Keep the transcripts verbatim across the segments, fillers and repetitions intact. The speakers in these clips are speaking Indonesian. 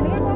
jenenge apa?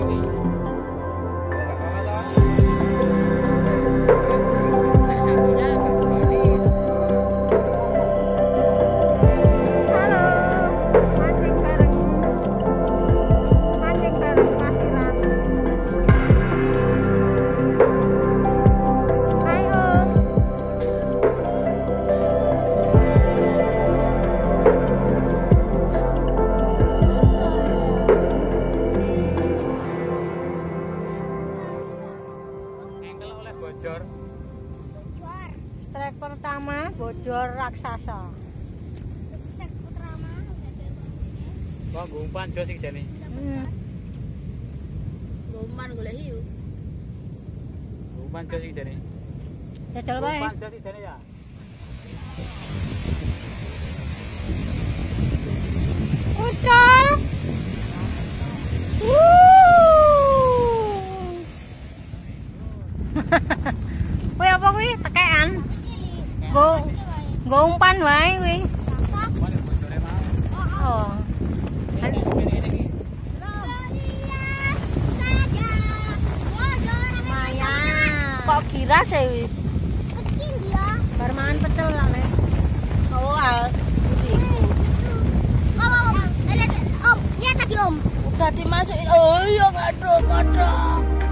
Bojor. Bojor. Trek pertama bojor raksasa. Trek pertama. Wah, ngumpan jos iki jane. Hmm. Ngumpan golek hiu. Ngumpan jos iki jane. Jajal wae. Ngumpan jos iki jane ya. Ucul. Kuwi apa kuwi? Tekean. Nggo nggo umpan wae kuwi. Mana bojore mau. Oh. Ini ini iki. Kok giras ya kuwi? Kecil dia. Bar mangan pecel lah nek. Oh, al. Om, om, om. Lihat tadi om. Udah dimasukin. Oh iya, kadok, kadok.